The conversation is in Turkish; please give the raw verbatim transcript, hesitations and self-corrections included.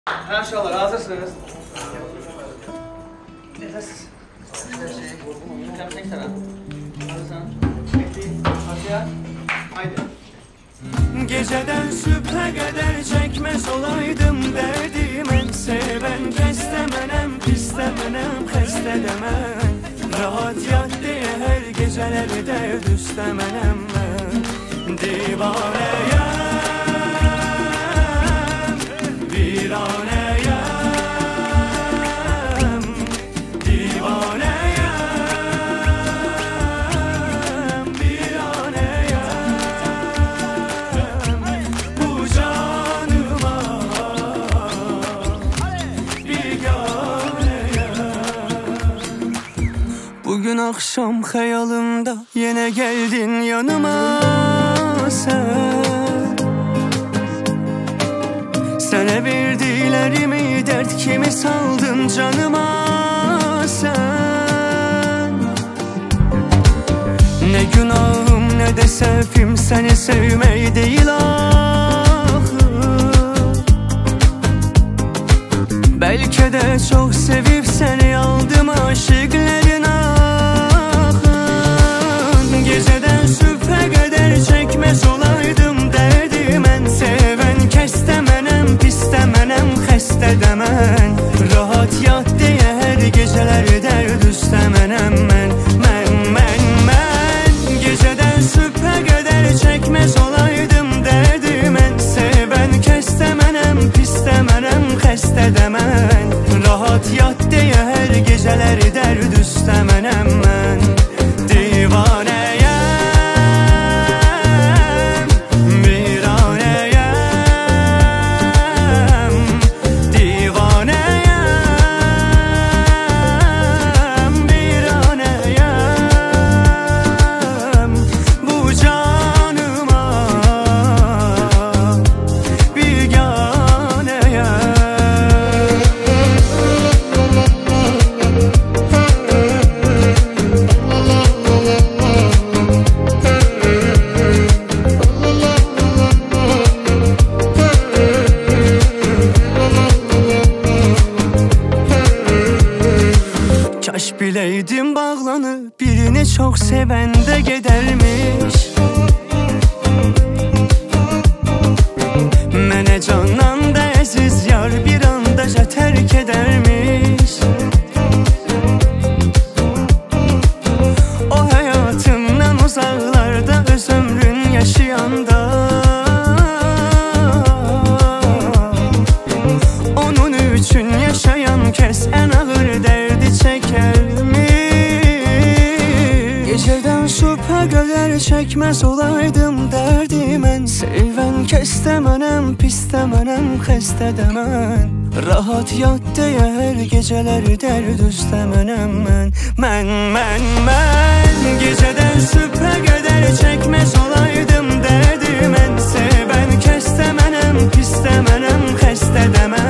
Maşallah, hazırsınız. Nefes. Hocam çek sana. Hazırsan. Çekti. Hadi. Haydi. Geceden sübhe kadar çekmez olaydım derdimen. Seven kestemenem, pistemenem, kestedemen. Rahat yat diye her geceleri dert üstemenem ben. Divaneyem, viraneyem, divaneyem, viraneyem. Bu canıma biganeyem. Bugün akşam hayalımda yine geldin yanıma sen. Sana verdiklerimi dert kimi saldın canıma sen. Ne günahım ne de sevfim seni sevmeyi değil ahı. Belki de çok sevip seni aldım aşıkların ahın. Geceden sübhe kadar çekmez olaydım derdimen. Seven kestemenem, pistemenem, xestedemen. Rahat yat diye her geceler dert üstemenem men. Men, men, men. Geceden sübhe kadar çekmez olaydım derdimen. Seven kestemenem, pistemenem, xestedemen. Rahat yat diye her geceler dert üstemenem men. Divaneyem, viraneyem, divaneyem, viraneyem. Bu canıma biganeyem. Kaş bileydim bağlanıp birini çok seven de gidermiş. Mene candan da əziz yar bir andaca terk edermiş. O hayatımdan uzaklarda öz ömrün yaşayanda. Onun üçün yaşayan kes en ağır derdi çekermiş. Geceden sübhe kadar çekmez olaydım derdimen. Seven kestemenem, pistemenem, xestedemen. Rahat yat diye her geceleri dert üstemenem men. Men, men, men. Geceden sübhe kadar çekmez olaydım derdimen. Seven kestemenem, pistemenem, xestedemen.